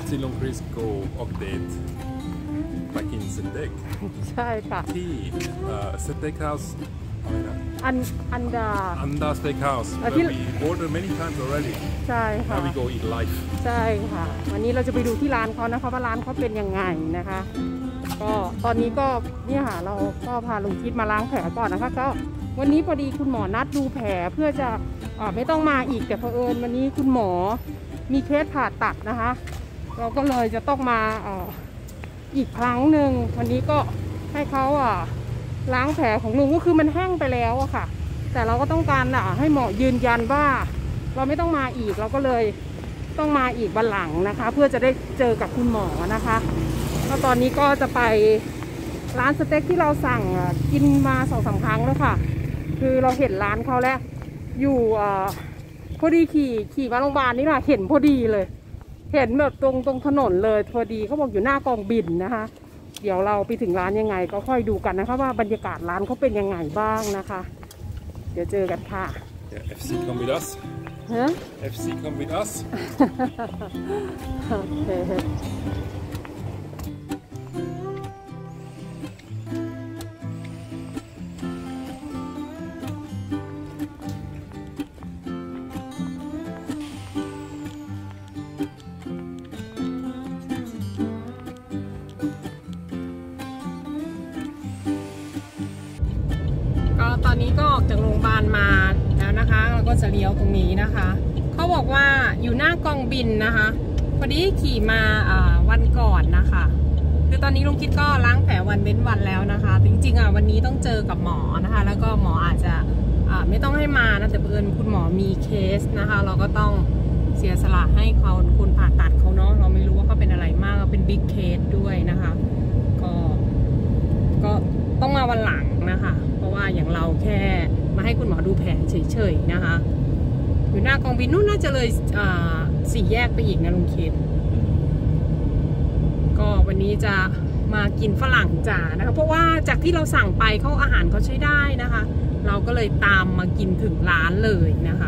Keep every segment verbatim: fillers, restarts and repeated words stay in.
ที่ลุงคริสโกออกเดทไปกินสเต็กใช่ค่ะที่สเต็กเฮาส์อะไรนะอันอันดาอันดาสเต็กเฮาส์ we ordered many times already ใช่ค่ะ now we go eat live ใช่ค่ะวันนี้เราจะไปดูที่ร้านเขานะคะว่าร้านเขาเป็นยังไงนะคะก็ตอนนี้ก็เนี่ยค่ะเราก็พาลุงคิดมาล้างแผลก่อนนะคะก็วันนี้พอดีคุณหมอนัดดูแผลเพื่อจะไม่ต้องมาอีกแต่เผอิญวันนี้คุณหมอมีเคสผ่าตัดนะคะเราก็เลยจะต้องมาอีกครั้งหนึ่งวันนี้ก็ให้เขาล้างแผลของลุงก็คือมันแห้งไปแล้วอะค่ะแต่เราก็ต้องการให้หมอยืนยันว่าเราไม่ต้องมาอีกเราก็เลยต้องมาอีกวันหลังนะคะเพื่อจะได้เจอกับคุณหมอนะคะแล้วตอนนี้ก็จะไปร้านสเต็กที่เราสั่งกินมาสองสามครั้งแล้วค่ะคือเราเห็นร้านเขาแล้วอยู่พอดีขี่ขี่มาโรงพยาบาลนี่แหละเห็นพอดีเลยเห็นแบบตรงตรงถนนเลยพอดีเขาบอกอยู่หน้ากองบินนะคะเดี๋ยวเราไปถึงร้านยังไงก็ค่อยดูกันนะคะว่าบรรยากาศร้านเขาเป็นยังไงบ้างนะคะเดี๋ยวเจอกันค่ะ yeah, เอฟ ซี come with us ฮะเอฟ ซี come with us โอเคตอนนี้ก็ออกจากโรงพยาบาลมาแล้วนะคะเราก็จะเลี้ยวตรงนี้นะคะเขาบอกว่าอยู่หน้ากองบินนะคะพอดีขี่มาวันก่อนนะคะคือตอนนี้ลุงคิดก็ล้างแผลวันเว้นวันแล้วนะคะจริงๆอ่ะวันนี้ต้องเจอกับหมอนะคะแล้วก็หมออาจจะไม่ต้องให้มานะแต่เพื่อนคุณหมอมีเคสนะคะเราก็ต้องเสียสละให้เขาคนผ่าตัดเขาเนาะเราไม่รู้ว่าเขาเป็นอะไรมากเป็นบิ๊กเคสด้วยนะคะก็ก็ต้องมาวันหลังนะคะเพราะว่าอย่างเราแค่มาให้คุณหมอดูแผลเฉยๆนะคะอยู่หน้ากองบินนู่นน่าจะเลยสี่แยกไปอีกนะลุงเคนก็วันนี้จะมากินฝรั่งจ๋านะคะเพราะว่าจากที่เราสั่งไปเขาอาหารเขาใช้ได้นะคะเราก็เลยตามมากินถึงร้านเลยนะคะ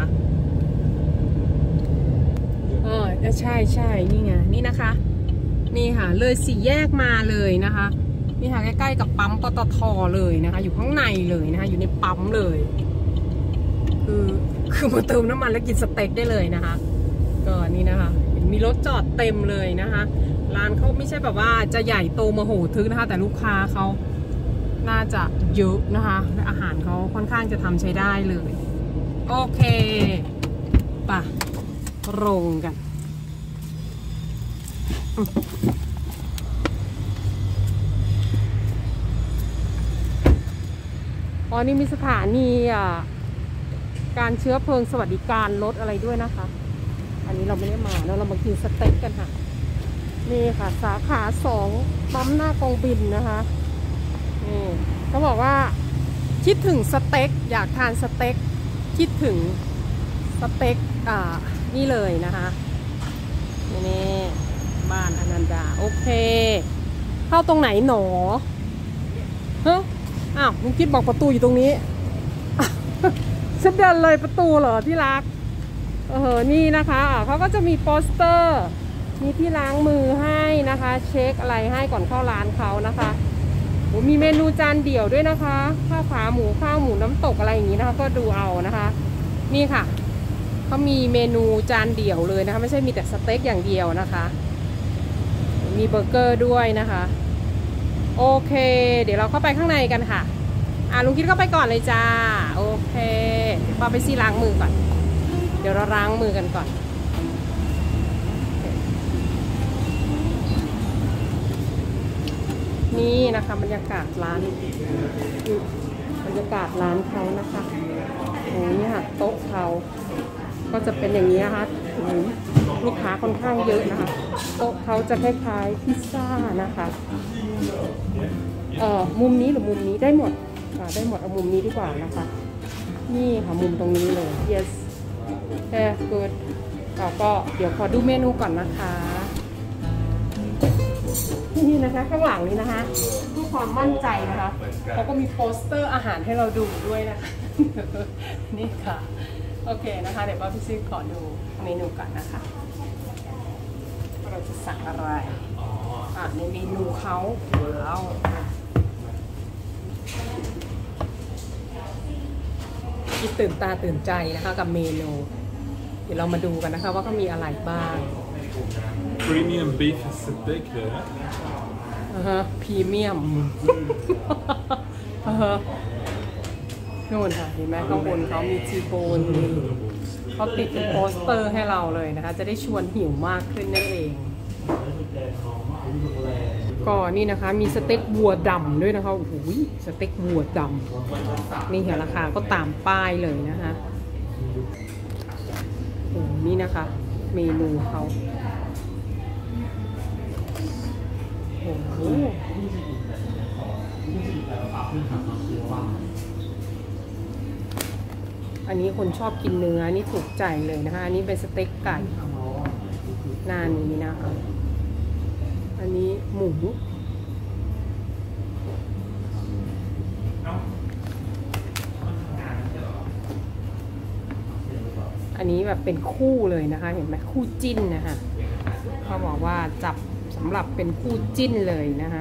อ๋อใช่ใช่นี่ไงนี่นะคะนี่ค่ะเลยสี่แยกมาเลยนะคะนี่ค่ะใกล้ๆกับปั๊มปตทเลยนะคะอยู่ข้างในเลยนะคะอยู่ในปั๊มเลยคือคือมาเติมน้ำมันแล้วกินสเต็กได้เลยนะคะก็นี่นะคะมีรถจอดเต็มเลยนะคะร้านเขาไม่ใช่แบบว่าจะใหญ่โตมโหฬารนะคะแต่ลูกค้าเขาน่าจะเยอะนะคะและอาหารเขาค่อนข้างจะทำใช้ได้เลยโอเคป่ะลงกันอ๋อนี่มีสถานีการเชื้อเพลิงสวัสดิการรถอะไรด้วยนะคะอันนี้เราไม่ได้มาแล้วเรามากินสเต็กกันค่ะนี่ค่ะสาขาสองปั๊มหน้ากองบินนะคะนี่เขาบอกว่าคิดถึงสเต็กอยากทานสเต็กคิดถึงสเต็กอ่านี่เลยนะคะนี่บ้านอนันดาโอเคเข้าตรงไหนหนอเฮ้ยอ้าวลุงคิดบอกประตูอยู่ตรงนี้ฉันเดินเลยประตูเหรอที่รักเออนี่นะคะเขาก็จะมีโปสเตอร์มีที่ล้างมือให้นะคะเช็คอะไรให้ก่อนเข้าร้านเขานะคะโอ้มีเมนูจานเดี่ยวด้วยนะคะข้าวขาหมูข้าวหมูน้ำตกอะไรอย่างนี้นะคะก็ดูเอานะคะนี่ค่ะเขามีเมนูจานเดี่ยวเลยนะคะไม่ใช่มีแต่สเต็กอย่างเดียวนะคะมีเบอร์เกอร์ด้วยนะคะโอเคเดี๋ยวเราเข้าไปข้างในกันค่ะอ่ะลุงคิดเข้าไปก่อนเลยจ้าโอเคพอไปซีล้างมือก่อนเดี๋ยวเราล้างมือกันก่อนนี่นะคะบรรยากาศร้านบรรยากาศร้านเขานะคะโอ้ยค่ะโต๊ะเขาก็จะเป็นอย่างนี้นะคะลูกค้าค่อนข้างเยอะนะคะโต๊ะเขาจะคล้ายๆพิซซ่านะคะเอ่อมุมนี้หรือมุมนี้ได้หมดได้หมดเอามุมนี้ดีกว่านะคะนี่ค่ะมุมตรงนี้เลย yes แต่ good เราก็เดี๋ยวขอดูเมนูก่อนนะคะนี่นะคะข้างหลังนี้นะคะเพื่อความมั่นใจนะคะเขาก็มีโปสเตอร์อาหารให้เราดูด้วยนะคะนี่ค่ะโอเคนะคะเดี๋ยวป้าพี่ซิ่งขอดูเมนูก่อนนะคะเราจะสั่งอะไรอ่ะในเมนูเขาแล้วที่ตื่นตาตื่นใจนะคะกับเมนูเดี๋ยวเรามาดูกันนะคะว่าเขามีอะไรบ้าง Premium beef steak there. อ่าฮะพรีเมียมอ่าฮะนู่นค่ะเห็นไหมข้างบนเขามีจีโบนเขาติดเป็นโปสเตอร์ให้เราเลยนะคะจะได้ชวนหิวมากขึ้นนั่นเองก็นี่นะคะมีสเต็กวัวดำด้วยนะคะโอ้โหสเต็กวัวดำนี่ค่ะราคาก็ตามป้ายเลยนะคะโอ้นี่นะคะเมนูเขาโอ้โหอันนี้คนชอบกินเนื้อนี่ถูกใจเลยนะคะอันนี้เป็นสเต็กไก่หน้านี้นะคะอันนี้หมูอันนี้แบบเป็นคู่เลยนะคะเห็นไหมคู่จิ้นนะคะเขาบอกว่าจับสำหรับเป็นคู่จิ้นเลยนะคะ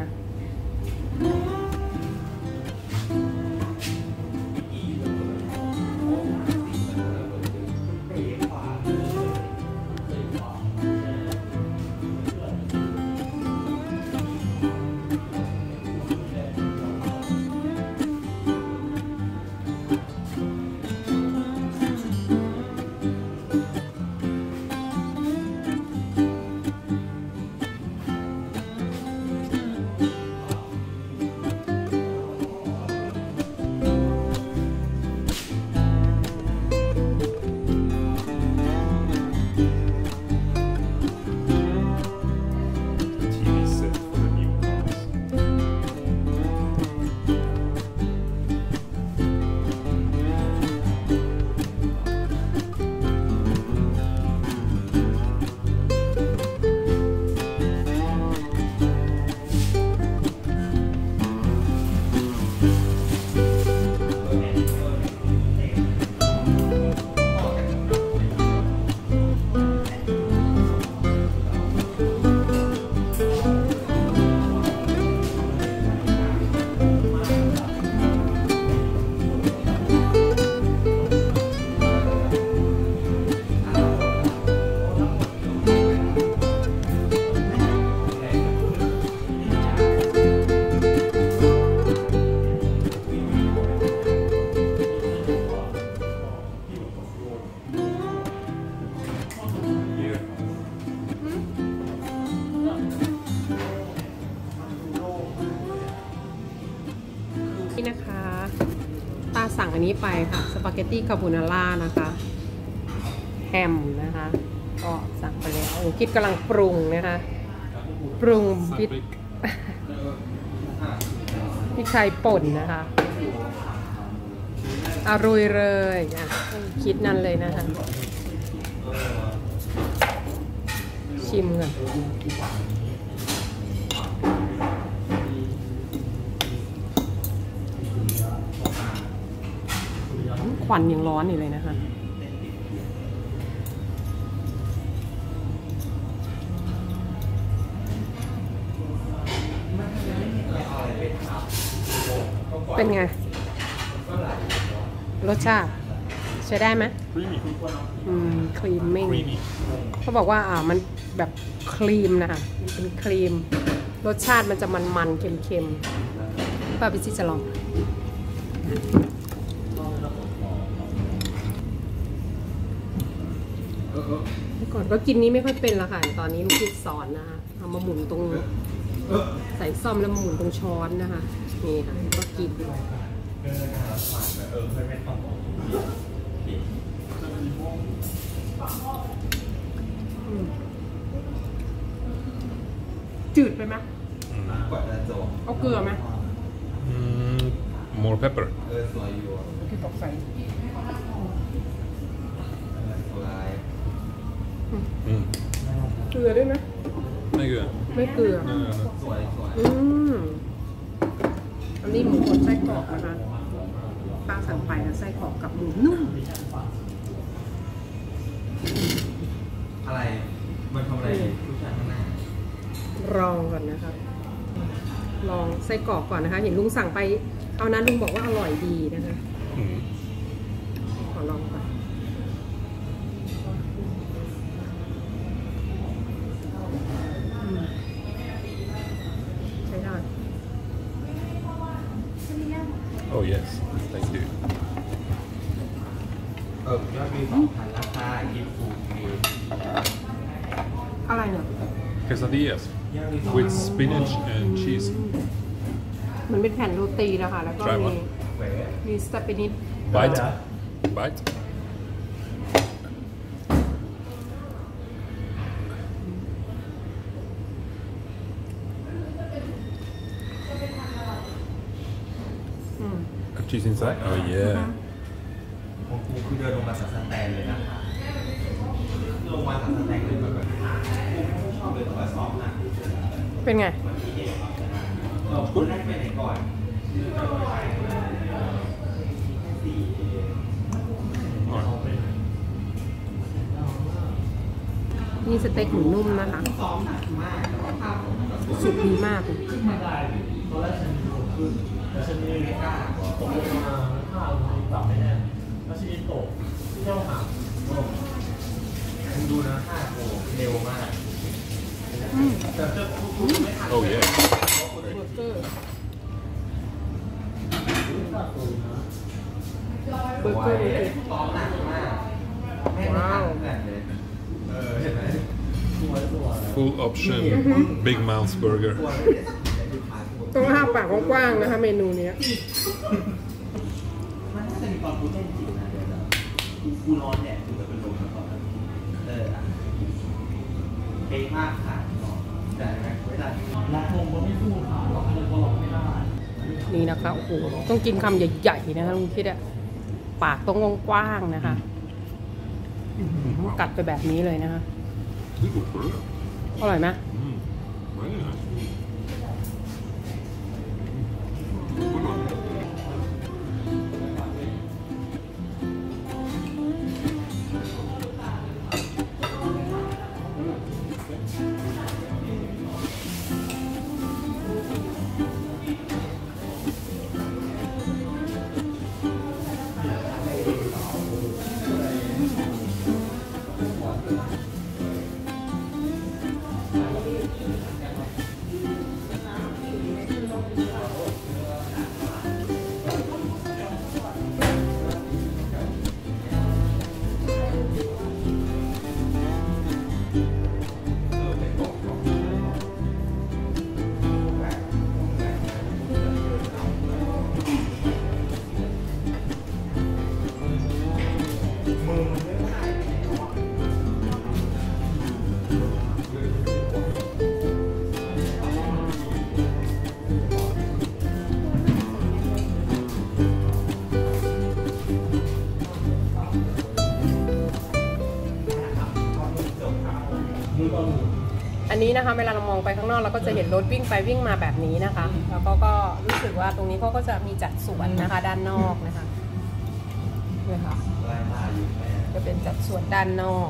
นี่นะคะตาสั่งอันนี้ไปค่ะสปาเกตตี้คาโบนาร่านะคะแฮมนะคะก็สั่งไปแล้วโอ้คิดกำลังปรุงนะคะปรุงพริกพริกไทยป่นนะคะอร่อยเลยอ่ะคิดนั่นเลยนะคะชิมกันควันยังร้อนอยู่เลยนะคะเป็นไงรสชาติใช้ได้ไหม Creamy. อืมครีมมิ่ง Creamy. เขาบอกว่าอ่ามันแบบครีมนะคะมันเป็นครีมรสชาติมันจะมันๆเค็มๆป้าพิชิตจะลองเมื่อก่อนก็กินนี้ไม่ค่อยเป็นละค่ะตอนนี้ลูกพี่สอนนะคะเอามาหมุนตรงใส่ซ่อมแล้วมาหมุนตรงช้อนนะคะนี่ค่ะก็กินจืดไปไหมเอาเกลือไหม Mm, more pepper. ที่ตกใส่ Mm. เกลือด้วยไหม Thank you. ไม่เกลือ No, no, no. อืมอันนี้หมูบดไส้กรอกนะคะป้าสั่งไปนะไส้กรอกกับหมูนุ่มอะไรมันทำอะไรผู้ชายข้างหน้าลองก่อนนะคะลองไส้กรอกก่อนนะคะ เห็นลุงสั่งไปเอานั้นลุงบอกว่าอร่อยดีนะคะอืมขอลองก่อนอืมใช้ได้ Oh yes thank you เออยอดวิวสองพันราคากินฟูมีอะไรเนี่ย quesadillas ยอดวิวสอง with spinach and cheese มันเป็นแผ่นโรตีนะคะ แล้วก็ Try มี one เว้ยมีสเปนิด bite bite อืม have cheese inside oh yeah ของกูคือเดินลงมาจากสแตนเลยนะลงมาจากสแตนเลยแบบแบบกูไม่ชอบเลยแต่ว่าซ้อมหนักเป็นไงเราคุณได้ไปไหนก่อน alright นี่สเต็กหมูนุ่มนะคะซ้อมหนักมากแต่ว่าภาพผมกับสุกดีมากเลยแต่ฉันไม่กล้าตกลงมาข้าวมันปรับไม่แน่แล้วชีวิตตกเที่ยวหาคุณดูนะภาพโอ้เร็วมากอืมแต่จะคุณไม่ทัน oh yeah เบอร์เกอร์เบอร์เกอร์ดูสิซ้อมหนักมากแม่ไม่ทันแบบเลยเออเห็นไหม full option big mouth burger ตัวไม่ได้แต่ดูขาตัวต้องห้าปากกว้างๆนะคะ เมนูเนี้ยมันน่าจะมีความพูดเล่นจริงนะเดี๋ยวนะกูกูนอนเนี่ยกูจะเป็นลมมาก่อนเอออ่ะเป๊ะมากค่ะแต่เวลารักคงก็ไม่สู้ขาหรอกคงก็หลอกไม่ได้นี่นะคะโอ้โหต้องกินคำใหญ่ๆนะคะลุงคิดอะปากต้องกว้างๆนะคะอื้อหือกัดไปแบบนี้เลยนะคะ little burger อร่อยไหม mm. very nice good one อันนี้นะคะเวลาเรามองไปข้างนอกเราก็จะเห็นรถวิ่งไปวิ่งมาแบบนี้นะคะ แล้วก็ก็รู้สึกว่าตรงนี้เขาก็จะมีจัดสวนนะคะ ด้านนอกนะคะนี่ค่ะลายมาอยู่แม่จะเป็นจัดสวนด้านนอก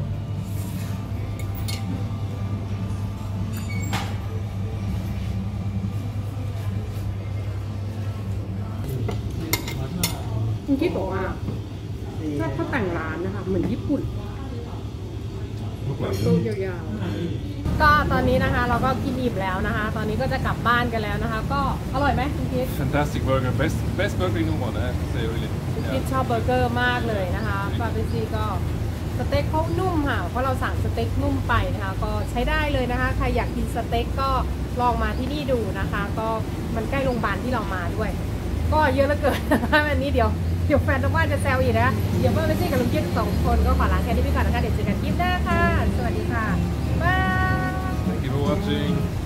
คุณคิดบอกว่าถ้าเขาแต่งร้านนะคะเหมือนญี่ปุ่น look like โต๊ะยาวๆก็ตอนนี้นะคะ เราก็กินอิ่มแล้วนะคะ ตอนนี้ก็จะกลับบ้านกันแล้วนะคะ ก็อร่อยไหมคุณคิด fantastic burger best best burger in Oman I have to say really คุณ yeah. คิดชอบเบอร์เกอร์มากเลยนะคะฟาเบซีก็สเต็กเขานุ่มค่ะเพราะเราสั่งสเต็กนุ่มไปนะคะ ก็ใช้ได้เลยนะคะใครอยากกินสเต็กก็ลองมาที่นี่ดูนะคะ ก็มันใกล้โรงพยาบาลที่เรามาด้วย ก็เยอะเหลือเกินนะคะวันนี้เดี๋ยวเดี๋ยวแฟนทางบ้านจะแซวอีกนะคะเดี๋ยวเบอร์เบซี่กับลุงคิดสองคนก็ขอลาแค่นี้ไปก่อนนะคะเดี๋ยวเจอกันคลิปหน้าค่ะสวัสดีค่ะบาย thank you for watching